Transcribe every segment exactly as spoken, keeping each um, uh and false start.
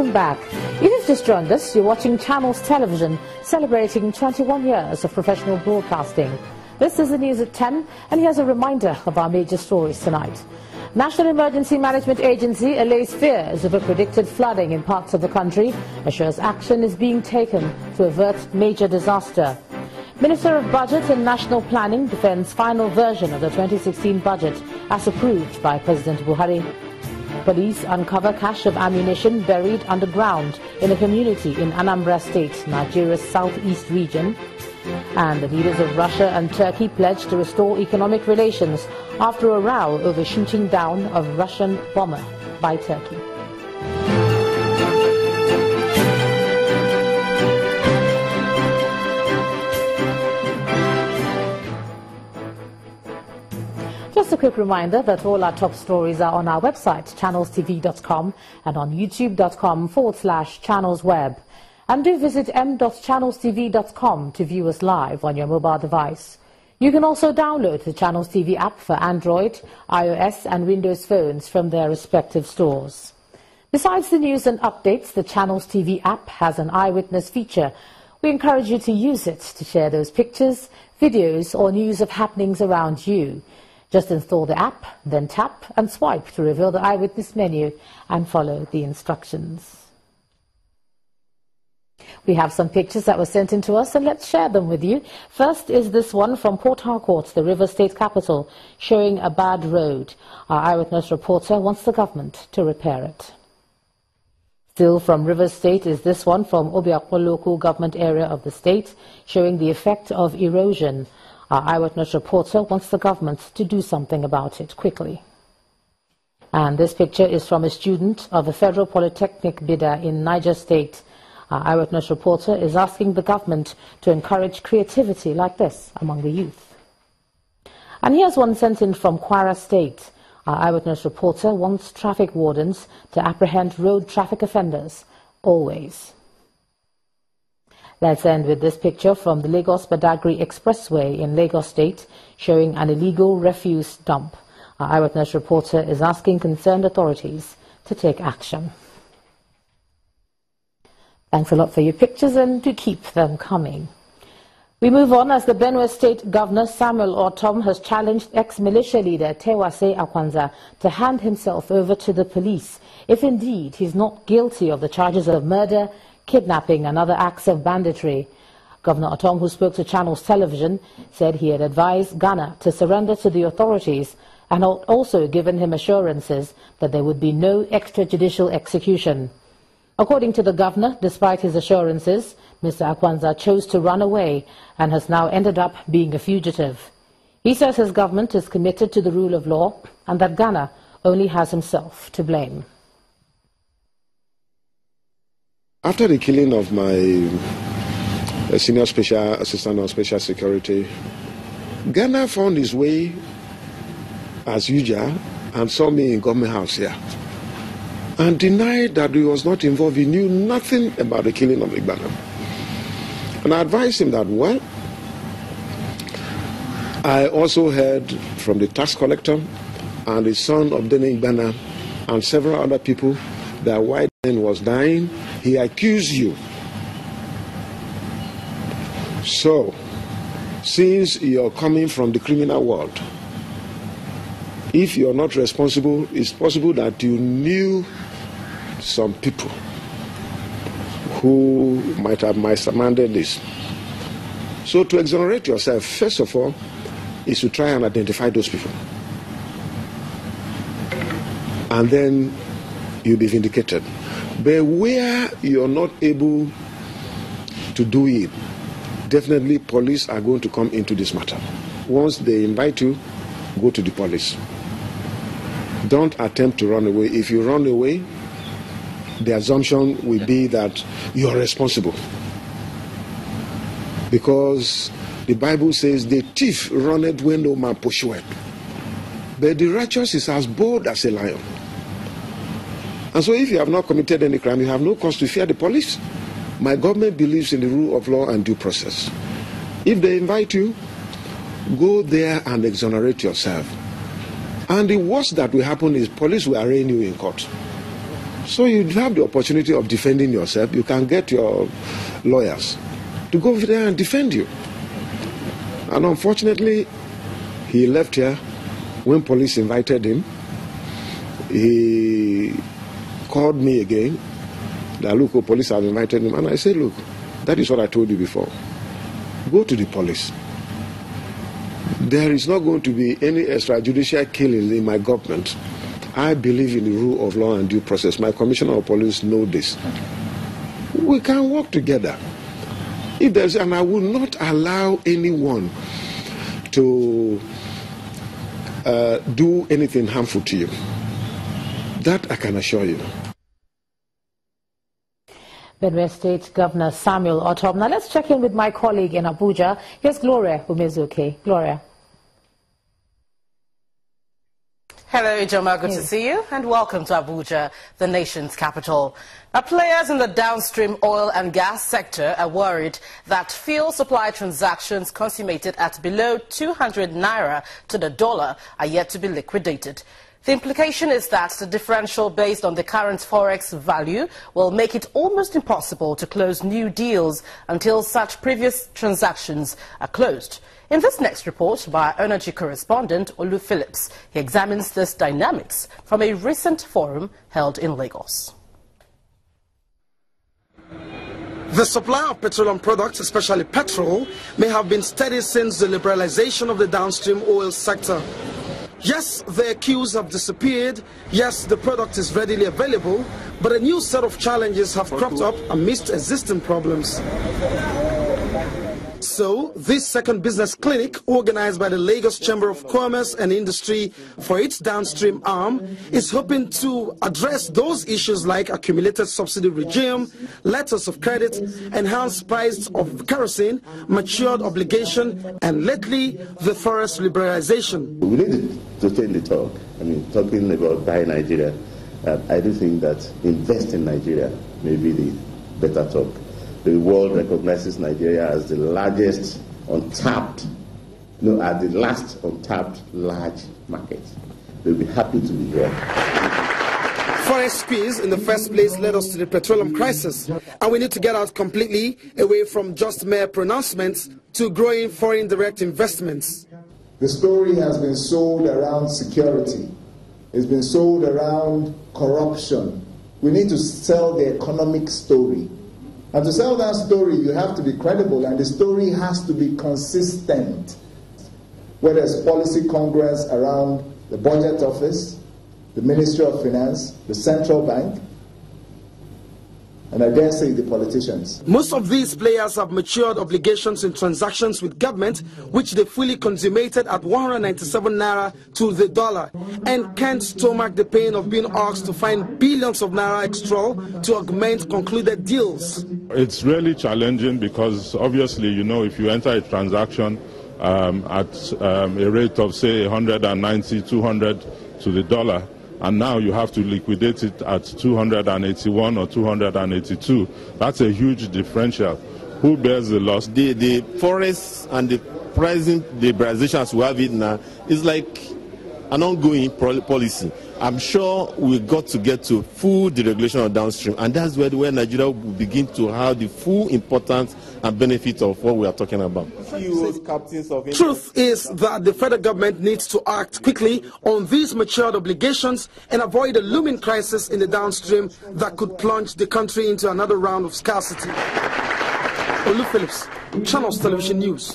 welcome back. If you've just joined us, you're watching Channels Television, celebrating twenty-one years of professional broadcasting. This is the news at ten, and here's a reminder of our major stories tonight. National Emergency Management Agency allays fears over predicted flooding in parts of the country, assures action is being taken to avert major disaster. Minister of Budget and National Planning defends final version of the twenty sixteen budget as approved by President Buhari. Police uncover cache of ammunition buried underground in a community in Anambra State, Nigeria's southeast region. And the leaders of Russia and Turkey pledged to restore economic relations after a row over shooting down of Russian bomber by Turkey. Just a quick reminder that all our top stories are on our website, channels T V dot com, and on youtube.com forward slash channels web. And do visit m dot channels T V dot com to view us live on your mobile device. You can also download the Channels T V app for Android, iOS and Windows phones from their respective stores. Besides the news and updates, the Channels T V app has an eyewitness feature. We encourage you to use it to share those pictures, videos or news of happenings around you. Just install the app, then tap and swipe to reveal the eyewitness menu and follow the instructions. We have some pictures that were sent in to us, and let's share them with you. First is this one from Port Harcourt, the River State capital, showing a bad road. Our eyewitness reporter wants the government to repair it. Still from River State is this one from Obiakpo local government area of the state, showing the effect of erosion. Our eyewitness reporter wants the government to do something about it quickly. And this picture is from a student of the Federal Polytechnic Bida in Niger State. Our eyewitness reporter is asking the government to encourage creativity like this among the youth. And here's one sent in from Kwara State. Our eyewitness reporter wants traffic wardens to apprehend road traffic offenders, always. Let's end with this picture from the Lagos-Badagry Expressway in Lagos State, showing an illegal refuse dump. Our eyewitness reporter is asking concerned authorities to take action. Thanks a lot for your pictures, and do keep them coming. We move on as the Benue State Governor Samuel Ortom has challenged ex-militia leader Tewase Akwanza to hand himself over to the police if indeed he's not guilty of the charges of murder, kidnapping and other acts of banditry. Governor Ortom, who spoke to Channels Television, said he had advised Ghana to surrender to the authorities and had also given him assurances that there would be no extrajudicial execution. According to the governor, despite his assurances, Mister Akwanza chose to run away and has now ended up being a fugitive. He says his government is committed to the rule of law and that Ghana only has himself to blame. After the killing of my uh, senior special assistant on special security, Ghana found his way as usual and saw me in government house here and denied that he was not involved. He knew nothing about the killing of Igbana. And I advised him that, well, I also heard from the tax collector and the son of Dene Igbana and several other people that white man was dying. He accused you. So, since you're coming from the criminal world, if you're not responsible, it's possible that you knew some people who might have masterminded this. So to exonerate yourself, first of all, is to try and identify those people. And then you'll be vindicated. But where you're not able to do it, definitely police are going to come into this matter. Once they invite you, go to the police. Don't attempt to run away. If you run away, the assumption will be that you're responsible. Because the Bible says the thief runneth when no man pursueth. But the righteous is as bold as a lion. And so if you have not committed any crime, you have no cause to fear the police. My government believes in the rule of law and due process. If they invite you, go there and exonerate yourself. And the worst that will happen is police will arraign you in court. So you have the opportunity of defending yourself. You can get your lawyers to go over there and defend you. And unfortunately, he left here when police invited him. He called me again. That look, oh, police have invited him. And I said, look, that is what I told you before. Go to the police. There is not going to be any extrajudicial killing in my government. I believe in the rule of law and due process. My commissioner of police know this. We can work together. If there's, and I will not allow anyone to uh, do anything harmful to you. That I can assure you. Benue State Governor Samuel Ortom. Now let's check in with my colleague in Abuja. Here's Gloria Umezuke. Gloria. Hello, Ijoma. Good Hey. to see you, and welcome to Abuja, the nation's capital. Now, players in the downstream oil and gas sector are worried that fuel supply transactions consummated at below two hundred naira to the dollar are yet to be liquidated. The implication is that the differential based on the current forex value will make it almost impossible to close new deals until such previous transactions are closed. In this next report by our energy correspondent Olu Phillips, he examines this dynamics from a recent forum held in Lagos. The supply of petroleum products, especially petrol, may have been steady since the liberalization of the downstream oil sector. Yes, the queues have disappeared. Yes, the product is readily available, but a new set of challenges have cropped up amidst existing problems. So, this second business clinic, organized by the Lagos Chamber of Commerce and Industry for its downstream arm, is hoping to address those issues like accumulated subsidy regime, letters of credit, enhanced price of kerosene, matured obligation, and lately, the forest liberalization. We need to change the talk. I mean, talking about buy Nigeria, uh, I do think that invest in Nigeria may be the better talk. The world recognizes Nigeria as the largest untapped, no, as the last untapped large market. We'll be happy to be here. Forex squeeze in the first place led us to the petroleum crisis, and we need to get out completely away from just mere pronouncements to growing foreign direct investments. The story has been sold around security. It's been sold around corruption. We need to sell the economic story. And to sell that story, you have to be credible, and the story has to be consistent. Whether it's policy congress around the budget office, the Ministry of Finance, the central bank, and I dare say the politicians. Most of these players have matured obligations in transactions with government, which they fully consummated at one hundred ninety-seven naira to the dollar, and can't stomach the pain of being asked to find billions of naira extra to augment concluded deals. It's really challenging because obviously, you know, if you enter a transaction um, at um, a rate of say one hundred ninety, two hundred to the dollar, and now you have to liquidate it at two hundred eighty-one or two hundred eighty-two. That's a huge differential. Who bears the loss? The, the forex and the pricing liberalization as we have it now is like an ongoing policy. I'm sure we got to get to full deregulation of downstream, and that's where, where Nigeria will begin to have the full importance and benefit of what we are talking about. Truth is that the federal government needs to act quickly on these matured obligations and avoid a looming crisis in the downstream that could plunge the country into another round of scarcity. Olu Phillips, Channels Television News.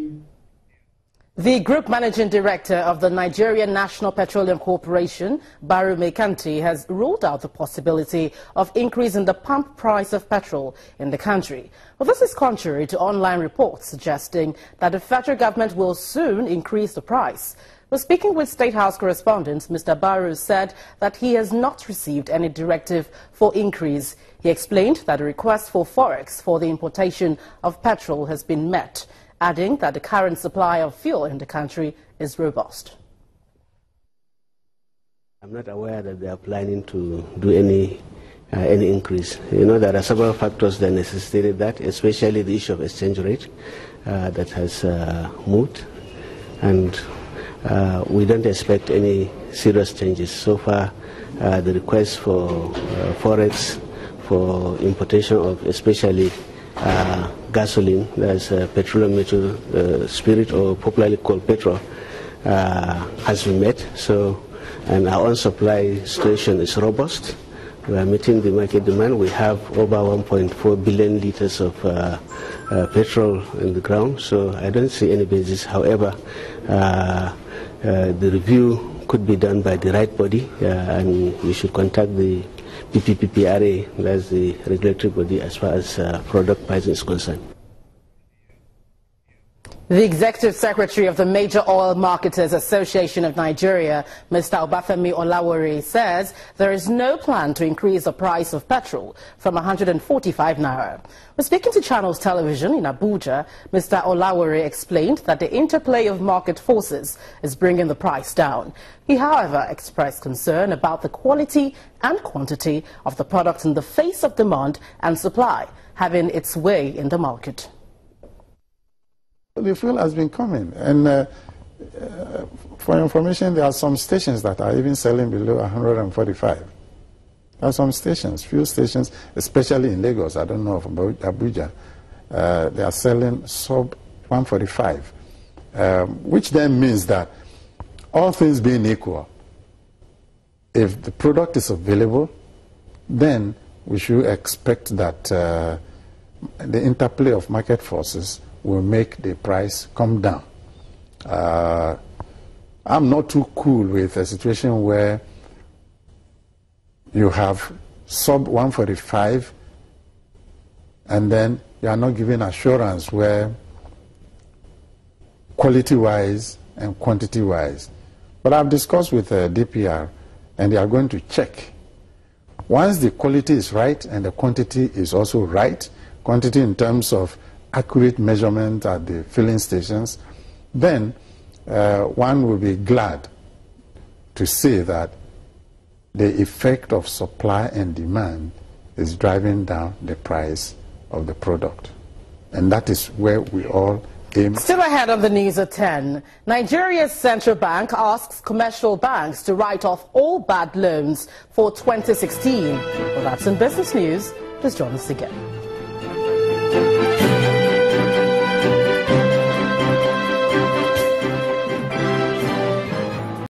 The Group Managing Director of the Nigerian National Petroleum Corporation, Baru Mekanti, has ruled out the possibility of increasing the pump price of petrol in the country. Well, this is contrary to online reports suggesting that the federal government will soon increase the price. Well, speaking with State House correspondents, Mister Baru said that he has not received any directive for increase. He explained that a request for forex for the importation of petrol has been met, adding that the current supply of fuel in the country is robust. I'm not aware that they are planning to do any uh, any increase. You know, there are several factors that necessitated that, especially the issue of exchange rate uh, that has uh, moved, and uh, we don't expect any serious changes. So far, uh, the request for uh, forex, for importation of especially uh, gasoline, that's uh, petroleum natural uh, spirit, or popularly called petrol, uh, has been met. So, and our own supply situation is robust. We are meeting the market demand. We have over one point four billion liters of uh, uh, petrol in the ground, so I don't see any basis. However, uh, uh, the review could be done by the right body, uh, and we should contact the P P P P R A, that's the regulatory body as far as uh, product pricing is concerned. The Executive Secretary of the Major Oil Marketers Association of Nigeria, Mister Obafemi Olawore, says there is no plan to increase the price of petrol from one hundred forty-five naira. When speaking to Channels Television in Abuja, Mister Olawore explained that the interplay of market forces is bringing the price down. He, however, expressed concern about the quality and quantity of the product in the face of demand and supply having its way in the market. The fuel has been coming, and uh, uh, for information, there are some stations that are even selling below one hundred forty-five. There are some stations, fuel stations, especially in Lagos, I don't know about Abuja, uh, they are selling sub one forty-five, um, which then means that all things being equal, if the product is available, then we should expect that uh, the interplay of market forces will make the price come down. Uh, I'm not too cool with a situation where you have sub one forty-five and then you are not giving assurance where quality-wise and quantity-wise. But I've discussed with uh, D P R, and they are going to check. Once the quality is right and the quantity is also right, quantity in terms of accurate measurement at the filling stations, then uh, one will be glad to say that the effect of supply and demand is driving down the price of the product. And that is where we all aim. Still ahead on the news at ten, Nigeria's central bank asks commercial banks to write off all bad loans for twenty sixteen. Well, that's in business news. Please join us again.